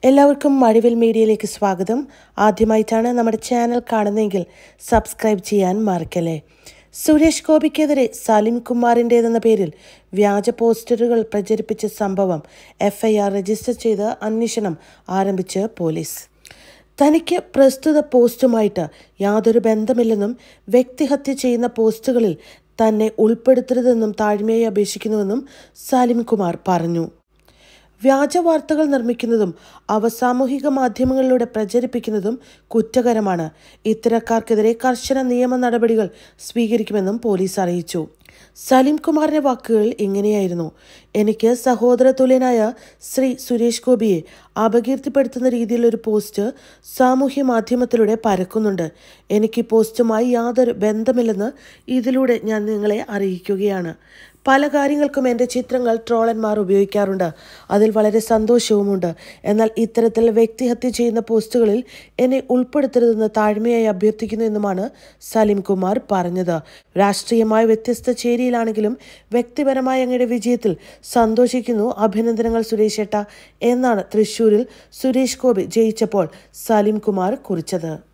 എല്ലാവർക്കും മഴവിൽ മീഡിയയിലേക്ക് സ്വാഗതം. ആദ്യമായിട്ടാണ് നമ്മുടെ ചാനൽ കാണുന്നതെങ്കിൽ സബ്സ്ക്രൈബ് ചെയ്യാൻ മറക്കല്ലേ. സുരേഷ് ഗോപിക്കെതിരെ സലിം കുമാറിൻ്റെതെന്ന പേരിൽ വ്യാജ പോസ്റ്ററുകൾ പ്രചരിപ്പിച്ച സംഭവം FIR രജിസ്റ്റർ ചെയ്ത് അന്വേഷണം ആരംഭിച്ച് പോലീസ്. തനിക്ക് പ്രസ്തുത പോസ്റ്റുമായിട്ട് യാതൊരു ബന്ധമില്ലെന്നും വ്യക്തിഹത്യ ചെയ്യുന്ന പോസ്റ്റുകളിൽ തന്നെ ഉൾപ്പെടുത്തരുതെന്നും താഴ്മയായി അപേക്ഷിക്കുന്നുവെന്നും സലിം കുമാർ പറഞ്ഞു. വ്യാജ വാർത്തകൾ നിർമ്മിക്കുന്നതും അവ സാമൂഹിക മാധ്യമങ്ങളിലൂടെ പ്രചരിപ്പിക്കുന്നതും കുറ്റകരമാണ്. ഇത്തരക്കാർക്കെതിരെ കർശന നിയമ നടപടികൾ സ്വീകരിക്കുമെന്നും പോലീസ് അറിയിച്ചു. സലിം കുമാറിന്റെ വാക്കുകൾ ഇങ്ങനെയായിരുന്നു: എനിക്ക് സഹോദര തുല്യനായ ശ്രീ സുരേഷ് ഗോപിയെ അപകീർത്തിപ്പെടുത്തുന്ന രീതിയിലൊരു പോസ്റ്റ് സാമൂഹ്യ മാധ്യമത്തിലൂടെ പരക്കുന്നുണ്ട്. എനിക്ക് പോസ്റ്റുമായി യാതൊരു ബന്ധമില്ലെന്ന് ഇതിലൂടെ ഞാൻ നിങ്ങളെ അറിയിക്കുകയാണ്. പല കാര്യങ്ങൾക്കും എൻ്റെ ചിത്രങ്ങൾ ട്രോളന്മാർ ഉപയോഗിക്കാറുണ്ട്. അതിൽ വളരെ സന്തോഷവുമുണ്ട്. എന്നാൽ ഇത്തരത്തിൽ വ്യക്തിഹത്യ ചെയ്യുന്ന പോസ്റ്റുകളിൽ എന്നെ ഉൾപ്പെടുത്തരുതെന്ന് താഴ്മയായി അഭ്യർത്ഥിക്കുന്നു എന്നുമാണ് സലിം കുമാർ പറഞ്ഞത്. രാഷ്ട്രീയമായ വ്യത്യസ്ത ചേരിയിലാണെങ്കിലും വ്യക്തിപരമായ അങ്ങയുടെ വിജയത്തിൽ സന്തോഷിക്കുന്നു. അഭിനന്ദനങ്ങൾ സുരേഷ് ഏട്ട എന്നാണ് തൃശ്ശൂരിൽ സുരേഷ് ഗോപി ജയിച്ചപ്പോൾ സലിം കുമാർ കുറിച്ചത്.